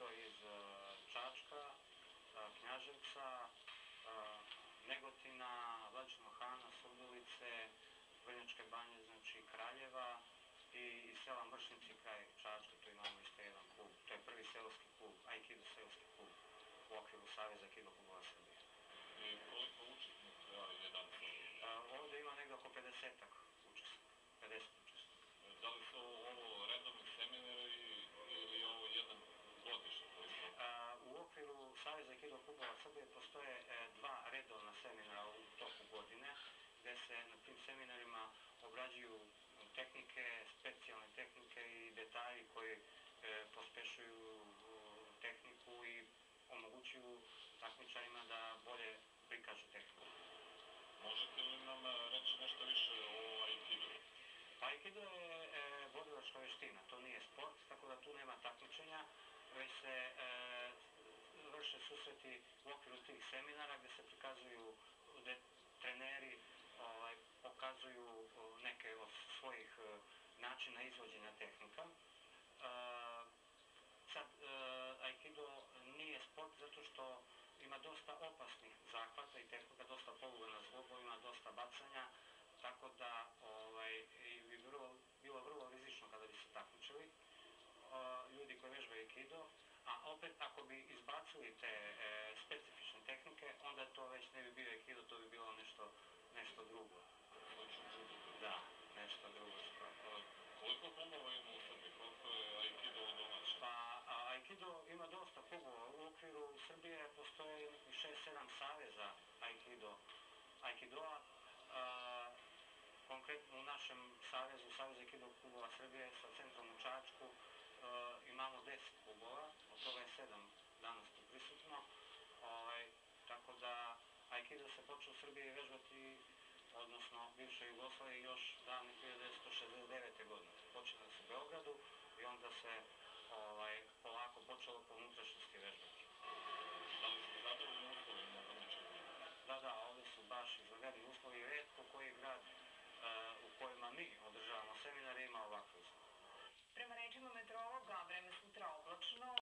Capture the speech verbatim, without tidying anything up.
to iz Čačka, Knjaževca, Negotina, Vladičinog Hana, Surdulice, Vrnjačke Banje, znači Kraljeva i iz sela Mršnici kraj Čačka, tu imamo isto jedan klub. To je prvi seoski klub, Aikido seoski klub u okviru Saveza Aikido klubova Srbije. I koliko učesnika je danas ovdje? Ovdje ima negdje oko pedesetak učesnika, pedeset učesnika. Da li su ovo redovni seminari ili je ovo jedan godišnji? U okviru Saveza Aikido klubova Srbije postoje dva redovna seminara u toku godine, gde se na tim seminarima obrađuju tehnike, specijalne tehnike i detalji koji pospešuju tehniku i omogućuju takmičarima da bolje prikažu tehniku. Možete li nam reći nešto više o Aikidu? Pa Aikido je borilačka veština, to nije sport, tako da tu nema takmičenja, već se vrše susreti u okviru tih seminara gde se prikazuju, gde treneri pokazuju neke od svojih načina izvođenja tehnika. Sad, Aikido nije sport zato što ima dosta opasnih zahvata i tehnika, dosta poluga na zglobu, ima dosta bacanja, tako da bi bilo vrlo rizično kada bi se takmičili ljudi koji vežbaju Aikido, a opet ako bi izbacili te specifične tehnike, onda to već ne bi bio Aikido, to bi bilo nešto drugo. Da, nešto drugo. Koliko klubova ima u Srbiji? Koliko je Aikido domaće? Pa, Aikido ima dosta klubova. U okviru Srbije postoje šest sedam saveza Aikidoa. Konkretno u našem savezu, Savez Aikido klubova Srbije sa centrom u Čačku, imamo deset klubova, od toga je sedam danas tu prisutno. Tako da Aikido se počeo u Srbiji vežbati, odnosno bivšoj Jugoslaviji, još davne hiljade devetsto šezdeset devete. godine. Počelo se u Beogradu i onda se polako počelo po unutrašnjosti vežbati. Da li ste zadovoljni uslovima na takmičenju? Da, da, ovdje su baš izvanredni uslovi. Retko koji grad u kojima mi održavamo